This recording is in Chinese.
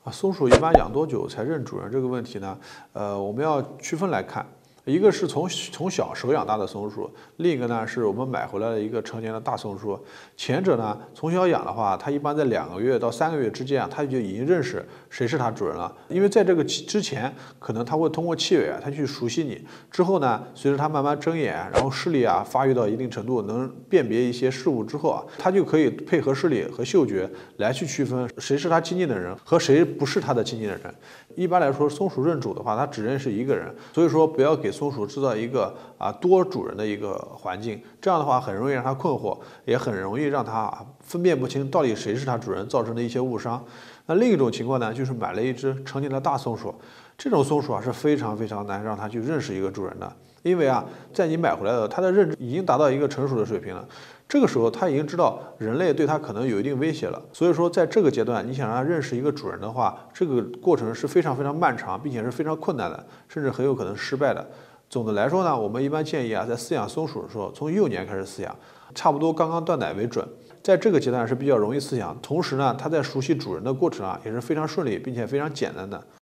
松鼠一般养多久才认主人这个问题呢？我们要区分来看，一个是从小手养大的松鼠，另一个呢是我们买回来的一个成年的大松鼠。前者呢从小养的话，它一般在2个月到3个月之间它就已经认识谁是它主人了。因为在这个之前，可能它会通过气味它去熟悉你。之后呢，随着它慢慢睁眼，然后视力发育到一定程度，能辨别一些事物之后它就可以配合视力和嗅觉来去区分谁是它亲近的人和谁不是它的亲近的人。一般来说，松鼠认主的话，它只认识一个人，所以说不要给松鼠制造一个多主人的一个环境，这样的话很容易让它困惑，也很容易让它分辨不清到底谁是它主人，造成的一些误伤。那另一种情况呢，就是买了一只成年的大松鼠，这种松鼠是非常非常难让它去认识一个主人的，因为在你买回来的它的认知已经达到一个成熟的水平了。这个时候，它已经知道人类对它可能有一定威胁了，所以说在这个阶段，你想让它认识一个主人的话，这个过程是非常非常漫长，并且是非常困难的，甚至很有可能失败的。总的来说呢，我们一般建议在饲养松鼠的时候，从幼年开始饲养，差不多刚刚断奶为准。在这个阶段是比较容易饲养，同时呢，它在熟悉主人的过程也是非常顺利并且非常简单的。